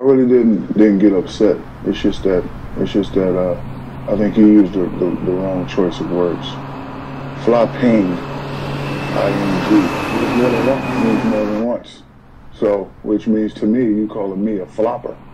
I really didn't get upset. It's just that I think you used the wrong choice of words. Flopping, ing, means more than once. So, which means to me, you calling me a flopper.